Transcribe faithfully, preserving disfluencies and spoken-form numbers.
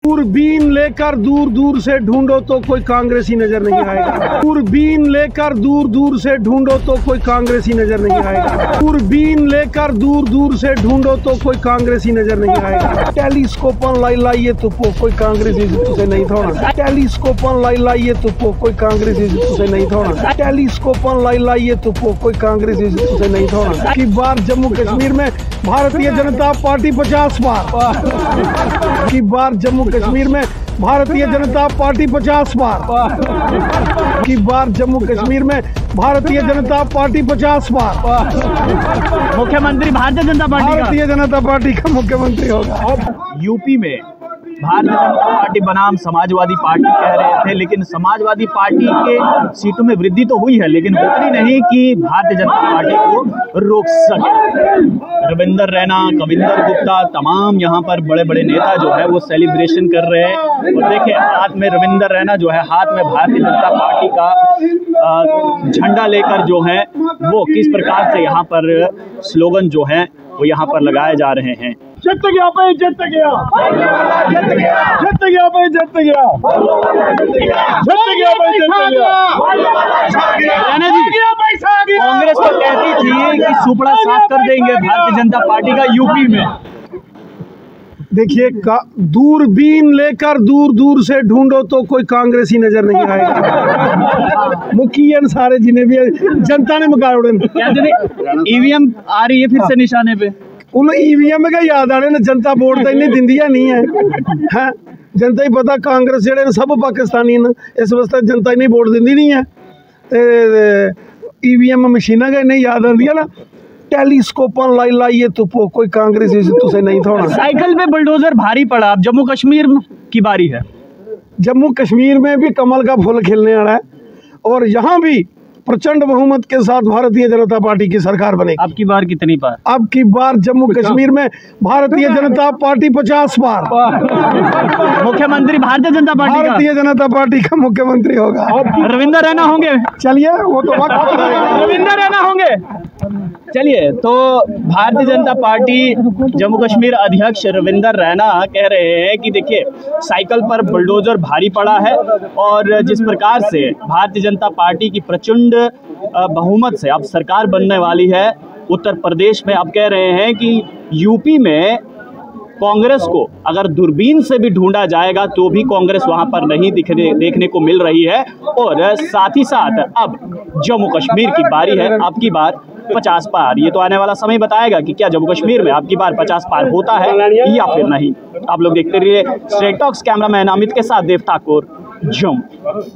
दूरबीन लेकर दूर दूर से ढूंढो तो कोई कांग्रेसी नजर नहीं आएगा। दूरबीन लेकर दूर दूर से ढूंढो तो कोई कांग्रेसी नजर नहीं आएगा। दूरबीन लेकर दूर दूर से ढूंढो तो कोई कांग्रेसी नजर नहीं आएगा। टेलीस्कोपन लाई लाइए तो कोई कांग्रेसी तुझे नहीं थोड़ा। टेलीस्कोपन लाई लाइए तो कोई कांग्रेसी तुझे नहीं थोड़ा। टेलीस्कोपन लाई लाइए तो कोई कांग्रेसी तुझे नहीं थोड़ा। की बार जम्मू कश्मीर में भारतीय जनता पार्टी पचास बार की बार जम्मू कश्मीर में भारतीय जनता पार्टी पचास बार की बार जम्मू कश्मीर में भारतीय जनता पार्टी पचास बार मुख्यमंत्री भारतीय जनता पार्टी भारतीय जनता पार्टी का मुख्यमंत्री होगा। यूपी में भारतीय जनता पार्टी बनाम समाजवादी पार्टी कह रहे थे, लेकिन समाजवादी पार्टी के सीटों में वृद्धि तो हुई है, लेकिन उतनी नहीं कि भारतीय जनता पार्टी को रोक सके। रविंदर रैना, कविंदर गुप्ता, तमाम यहाँ पर बड़े बड़े नेता जो है वो सेलिब्रेशन कर रहे हैं। और देखिए हाथ में रविंदर रैना जो है हाथ में भारतीय जनता पार्टी का झंडा लेकर जो है वो किस प्रकार से यहाँ पर स्लोगन जो है वो यहाँ पर लगाए जा रहे हैं। जित गया भाई, जित गया, जित गया, जित गया भाई, जित गया, जित गया भाई, जित गया। रैना जी, कांग्रेस तो कहती थी कि सुपड़ा साफ कर देंगे भारतीय जनता पार्टी का यूपी में। देखिए, दूरबीन लेकर दूर दूर से ढूंढो तो कोई कांग्रेसी नजर नहीं आएगा। मुखिया सारे जिन्हें भी जनता ने मुकाए उड़े ईवीएम आ रही है फिर से निशाने पे। उन ईवीएम का याद आने ने जनता वोट तो इन्नी दिंदिया नहीं है, है जनता ही पता कांग्रेस जेडे सब पाकिस्तानी ने इस वास्ते जनता इन्नी वोट दिंदी नहीं है। ईवीएम मशीना का इन्हें याद आती है ना। टेलीस्कोपन लाई लाइए तो कोई कांग्रेसी तुझे नहीं थोड़ा। साइकिल पे बुलडोजर भारी पड़ा। अब जम्मू कश्मीर की बारी है। जम्मू कश्मीर में भी कमल का फूल खिलने वाला है और यहाँ भी प्रचंड बहुमत के साथ भारतीय जनता पार्टी की सरकार बनेगी। अब की बार कितनी बार? अब की बार जम्मू कश्मीर में भारतीय जनता पार्टी पचास बार मुख्यमंत्री भारतीय जनता पार्टी भारतीय जनता पार्टी का मुख्यमंत्री होगा। रविंदर रैना होंगे। चलिए वो तो रविंदर रैना होंगे। चलिए, तो भारतीय जनता पार्टी जम्मू कश्मीर अध्यक्ष रविंदर रैना कह रहे हैं कि देखिए साइकिल पर बुलडोजर भारी पड़ा है और जिस प्रकार से भारतीय जनता पार्टी की प्रचंड बहुमत से अब सरकार बनने वाली है उत्तर प्रदेश में। अब कह रहे हैं कि यूपी में कांग्रेस को अगर दूरबीन से भी ढूंढा जाएगा तो भी कांग्रेस वहां पर नहीं दिखने देखने को मिल रही है। और साथ ही साथ अब जम्मू कश्मीर की बारी है। अब की बार पचास पार, ये तो आने वाला समय बताएगा कि क्या जम्मू कश्मीर में अब की बार पचास पार होता है या फिर नहीं। आप लोग देखते रहिए स्ट्रेट टॉक्स। कैमरामैन अमित के साथ देव ठाकुर, जम्मू।